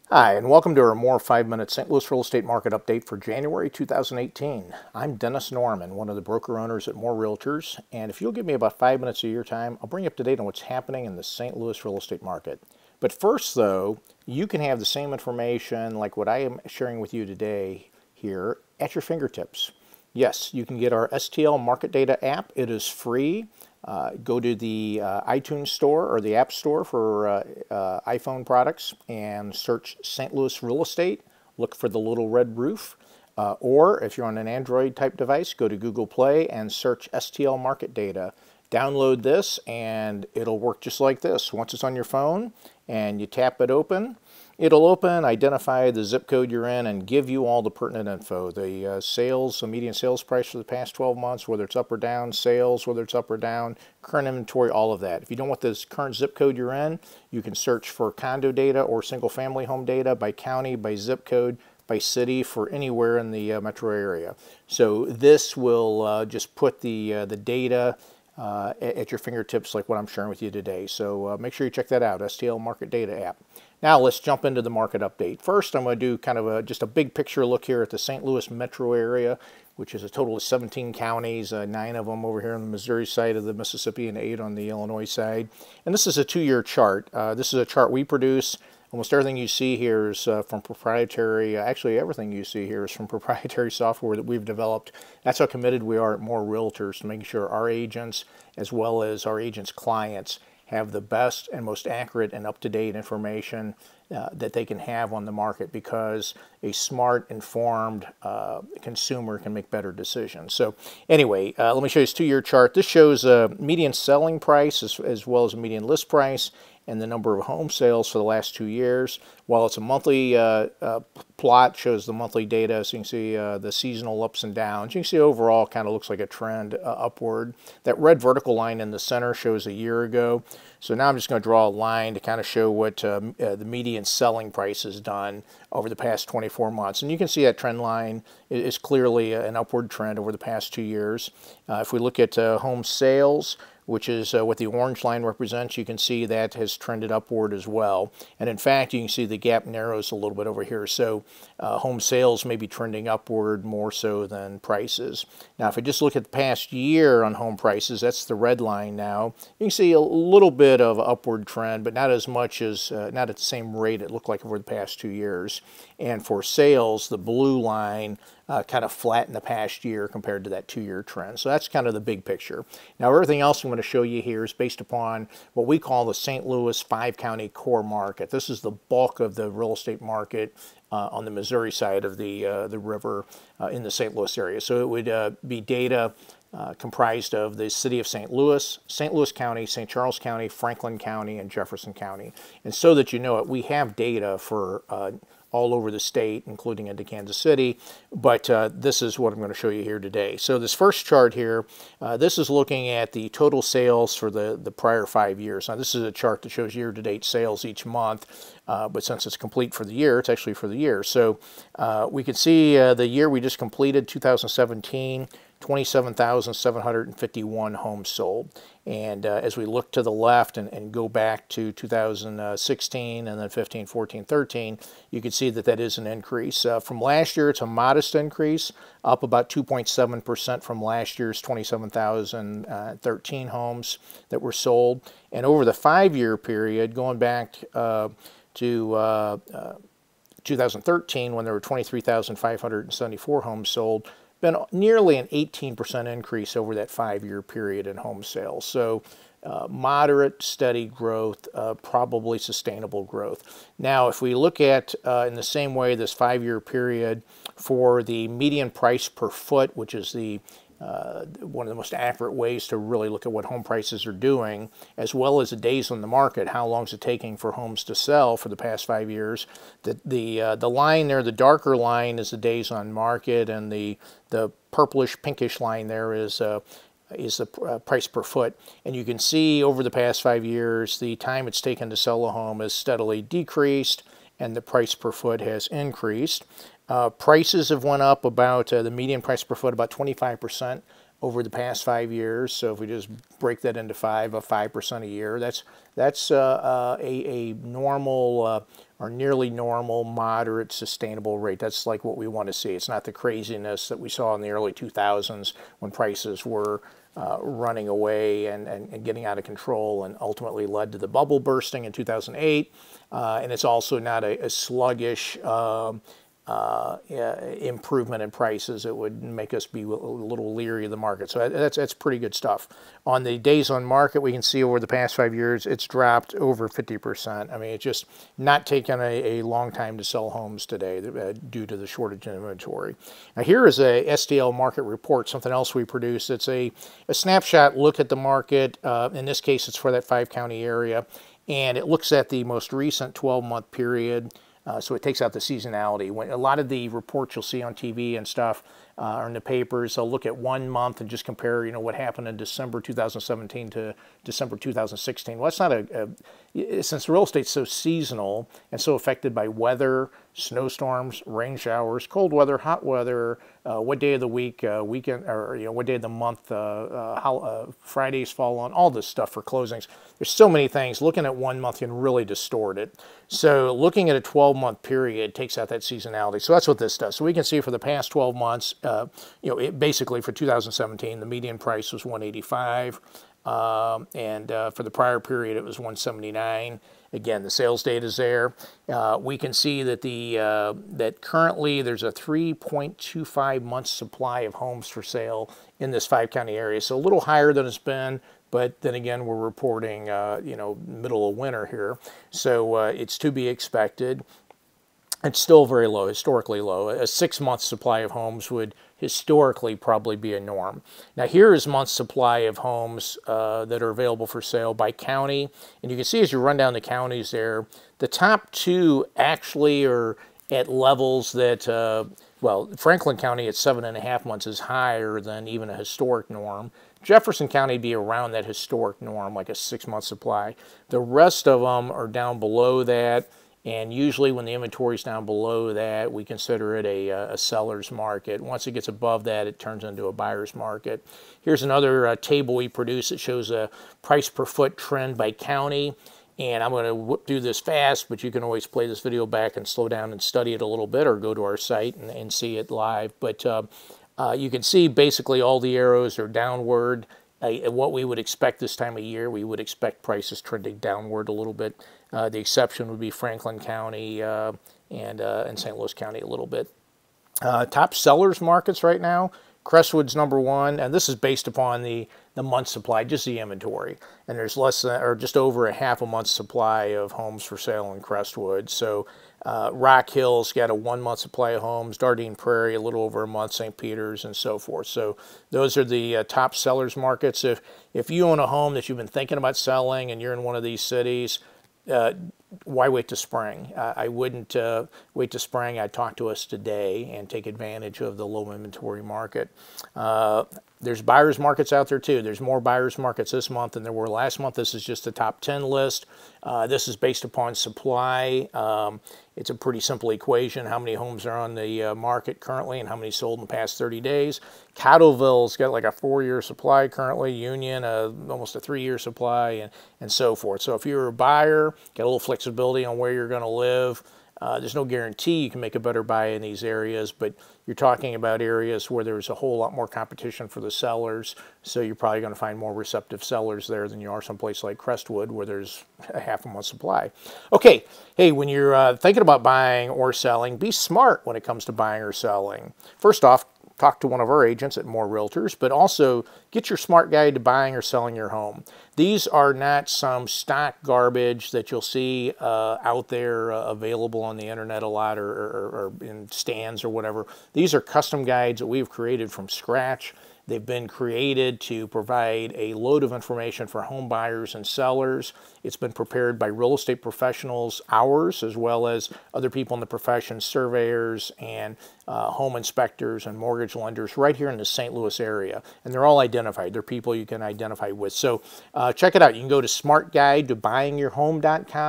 Hi, and welcome to our more 5-minute St. Louis real estate market update for January 2018. I'm Dennis Norman, one of the broker owners at More Realtors, and if you'll give me about 5 minutes of your time, I'll bring you up to date on what's happening in the St. Louis real estate market. But first, though, you can have the same information like what I am sharing with you today here at your fingertips. Yes, you can get our STL Market Data app. It is free. Go to the iTunes store or the App Store for iPhone products and search St. Louis Real Estate. Look for the little red roof. Or if you're on an Android type device, go to Google Play and search STL Market Data. Download this and it'll work just like this. Once it's on your phone and you tap it open, it'll open, identify the zip code you're in, and give you all the pertinent info. The median sales price for the past 12 months, whether it's up or down, sales, whether it's up or down, current inventory, all of that. If you don't want this current zip code you're in, you can search for condo data or single family home data by county, by zip code, by city, for anywhere in the metro area. So this will just put the data at your fingertips like what I'm sharing with you today. So make sure you check that out, STL Market Data app. Now let's jump into the market update. First, I'm going to do kind of just a big picture look here at the St. Louis metro area, which is a total of 17 counties, 9 of them over here on the Missouri side of the Mississippi and 8 on the Illinois side. And this is a 2-year chart. This is a chart we produce. Almost everything you see here is from proprietary, actually everything you see here is from proprietary software that we've developed. That's how committed we are at More Realtors to making sure our agents, as well as our agents' clients, have the best and most accurate and up-to-date information that they can have on the market, because a smart, informed consumer can make better decisions. So anyway, let me show you this 2-year chart. This shows a median selling price as well as a median list price and the number of home sales for the last 2 years. While it's a monthly plot, shows the monthly data, so you can see the seasonal ups and downs. You can see overall kind of looks like a trend upward. That red vertical line in the center shows a year ago. So now I'm just going to draw a line to kind of show what the median selling price has done over the past 24 months. And you can see that trend line is clearly an upward trend over the past 2 years. If we look at home sales, which is what the orange line represents, you can see that has trended upward as well. And in fact, you can see the gap narrows a little bit over here. So home sales may be trending upward more so than prices. Now, if I just look at the past year on home prices, that's the red line now, you can see a little bit of upward trend, but not as much as, not at the same rate it looked like over the past 2 years. And for sales, the blue line kind of flat in the past year compared to that 2-year trend. So that's kind of the big picture. Now, everything else I'm going to show you here is based upon what we call the St. Louis 5-county core market. This is the bulk of the real estate market on the Missouri side of the river in the St. Louis area. So it would be data comprised of the city of St. Louis County, St. Charles County, Franklin County, and Jefferson County. And so that you know it, we have data for all over the state, including into Kansas City, but this is what I'm going to show you here today. So this first chart here, this is looking at the total sales for the prior 5 years. Now, this is a chart that shows year-to-date sales each month, but since it's complete for the year, it's actually for the year. So we can see the year we just completed, 2017, 27,751 homes sold. And as we look to the left and go back to 2016 and then 15, 14, 13, you can see that that is an increase. From last year, it's a modest increase, up about 2.7% from last year's 27,013 homes that were sold. And over the 5-year period, going back to 2013, when there were 23,574 homes sold, been nearly an 18% increase over that 5-year period in home sales. So moderate, steady growth, probably sustainable growth. Now, if we look at, in the same way, this 5-year period for the median price per foot, which is the one of the most accurate ways to really look at what home prices are doing, as well as the days on the market, how long is it taking for homes to sell for the past 5 years. The line there, the darker line, is the days on market, and the purplish pinkish line there is the price per foot. And you can see over the past 5 years, the time it's taken to sell a home has steadily decreased, and the price per foot has increased. Prices have went up about, the median price per foot, about 25% over the past 5 years. So if we just break that into 5% a year, that's a normal are nearly normal, moderate, sustainable rate. That's like what we want to see. It's not the craziness that we saw in the early 2000s when prices were running away and getting out of control and ultimately led to the bubble bursting in 2008. And it's also not a sluggish improvement in prices. It would make us be a little leery of the market. So that's pretty good stuff. On the days on market, we can see over the past 5 years, it's dropped over 50%. I mean, it's just not taken a long time to sell homes today due to the shortage in inventory. Now here is a STL market report, something else we produce. It's a snapshot look at the market. In this case, it's for that 5-county area. And it looks at the most recent 12-month period. So it takes out the seasonality. When a lot of the reports you'll see on TV and stuff or in the papers, they'll look at 1 month and just compare, you know, what happened in December 2017 to December 2016. Well, that's not since real estate's so seasonal and so affected by weather, snowstorms, rain showers, cold weather, hot weather, what day of the week, weekend, or what day of the month, how Fridays fall on, all this stuff for closings. There's so many things. Looking at 1 month can really distort it. So looking at a 12-month period takes out that seasonality. So that's what this does. So we can see for the past 12 months, basically for 2017, the median price was 185. And for the prior period, it was 179. Again, the sales data is there. We can see that that currently there's a 3.25 months supply of homes for sale in this 5-county area. So a little higher than it's been, but then again, we're reporting middle of winter here, so it's to be expected. It's still very low, historically low. A 6-month supply of homes would historically probably be a norm. Now here is month's supply of homes that are available for sale by county. And you can see as you run down the counties there, the top 2 actually are at levels that, well, Franklin County at 7.5 months is higher than even a historic norm. Jefferson County would be around that historic norm, like a 6-month supply. The rest of them are down below that. And usually when the inventory is down below that, we consider it a seller's market. Once it gets above that, it turns into a buyer's market. Here's another table we produce that shows a price per foot trend by county. And I'm going to do this fast, but you can always play this video back and slow down and study it a little bit, or go to our site and see it live. But you can see basically all the arrows are downward. What we would expect this time of year, we would expect prices trending downward a little bit. The exception would be Franklin County and St. Louis County a little bit. Top sellers markets right now, Crestwood's #1, and this is based upon the month supply, just the inventory. And there's less than, or just over a half a month's supply of homes for sale in Crestwood. So Rock Hill's got a 1 month supply of homes, Dardine Prairie a little over a month, St. Peter's, and so forth. So those are the top sellers markets. If you own a home that you've been thinking about selling and you're in one of these cities, why wait to spring? I wouldn't wait to spring. I'd talk to us today and take advantage of the low inventory market. There's buyer's markets out there too. There's more buyer's markets this month than there were last month. This is just the top 10 list. This is based upon supply. It's a pretty simple equation. How many homes are on the market currently and how many sold in the past 30 days. Cottleville's got like a 4-year supply currently. Union, almost a 3-year supply, and so forth. So if you're a buyer, get a little flexibility on where you're going to live. There's no guarantee you can make a better buy in these areas, but you're talking about areas where there's a whole lot more competition for the sellers, so you're probably going to find more receptive sellers there than you are someplace like Crestwood where there's a half a month supply. Okay, hey, when you're thinking about buying or selling, be smart when it comes to buying or selling. First off, talk to one of our agents at More Realtors, but also get your smart guide to buying or selling your home. These are not some stock garbage that you'll see out there available on the internet a lot or in stands or whatever. These are custom guides that we've created from scratch. They've been created to provide a load of information for home buyers and sellers. It's been prepared by real estate professionals, ours, as well as other people in the profession, surveyors and home inspectors and mortgage lenders right here in the St. Louis area. And they're all identified. They're people you can identify with. So check it out. You can go to smartguidetobuyingyourhome.com.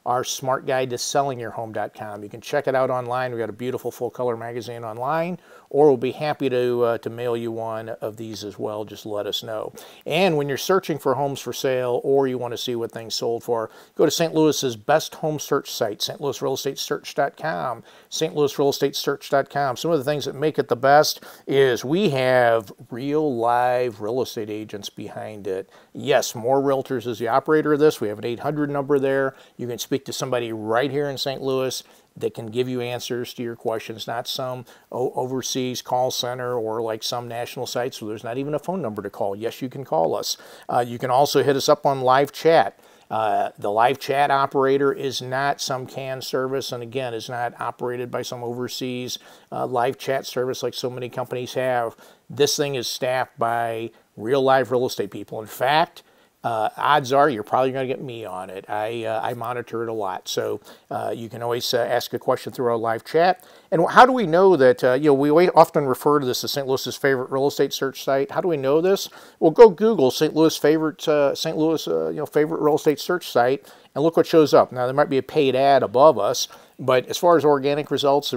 our smart guide to sellingyourhome.com. You can check it out online. We've got a beautiful full-color magazine online, or we'll be happy to mail you one of these as well. Just let us know. And when you're searching for homes for sale, or you want to see what things sold for, go to St. Louis's best home search site, stlouisrealestatesearch.com, stlouisrealestatesearch.com. Some of the things that make it the best is we have real live real estate agents behind it. Yes, More Realtors is the operator of this. We have an 800 number there. You can speak to somebody right here in St. Louis that can give you answers to your questions, not some overseas call center or like some national sites where there's not even a phone number to call. Yes, you can call us. You can also hit us up on live chat. The live chat operator is not some canned service, and again, is not operated by some overseas live chat service like so many companies have. This thing is staffed by real live real estate people. In fact, odds are you're probably going to get me on it. I monitor it a lot, so you can always ask a question through our live chat. And how do we know that? We often refer to this as St. Louis's favorite real estate search site. How do we know this? Well, go Google St. Louis favorite favorite real estate search site, and look what shows up. Now there might be a paid ad above us, but as far as organic results,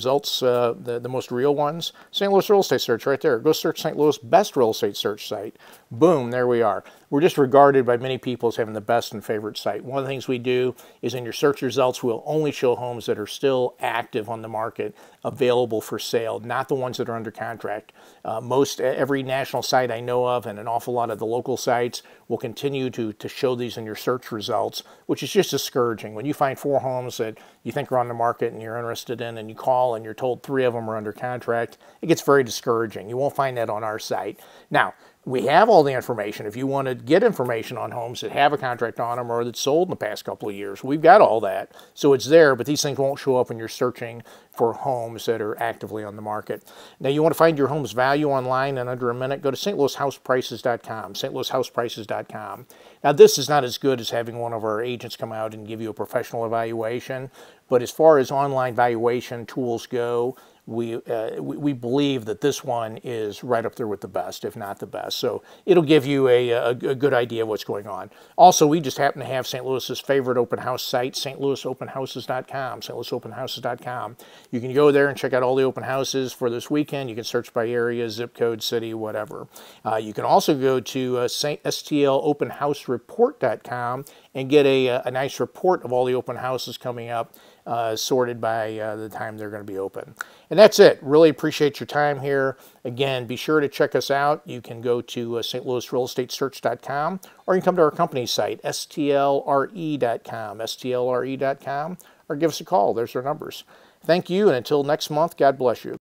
the most real ones, St. Louis Real Estate Search right there. Go search St. Louis best real estate search site. Boom, there we are. We're just regarded by many people as having the best and favorite site. One of the things we do is in your search results, we'll only show homes that are still active on the market, available for sale, not the ones that are under contract. Every national site I know of and an awful lot of the local sites will continue to show these in your search results, which is just discouraging. When you find 4 homes that you think are on the market and you're interested in, and you call and you're told 3 of them are under contract, it gets very discouraging. You won't find that on our site. Now, we have all the information. If you want to get information on homes that have a contract on them or that sold in the past couple of years, we've got all that. So it's there, but these things won't show up when you're searching for homes that are actively on the market. Now, you want to find your home's value online in under a minute, go to stlouishouseprices.com, stlouishouseprices.com. Now, this is not as good as having one of our agents come out and give you a professional evaluation, but as far as online valuation tools go, we believe that this one is right up there with the best, if not the best. So it'll give you a good idea of what's going on. Also, we just happen to have St. Louis's favorite open house site, stlouisopenhouses.com, stlouisopenhouses.com. You can go there and check out all the open houses for this weekend. You can search by area, zip code, city, whatever. You can also go to stlopenhousereport.com and get a nice report of all the open houses coming up, sorted by the time they're going to be open. And that's it. Really appreciate your time here. Again, be sure to check us out. You can go to stlouisrealestatesearch.com, or you can come to our company site, stlre.com, or give us a call. There's our numbers. Thank you, and until next month, God bless you.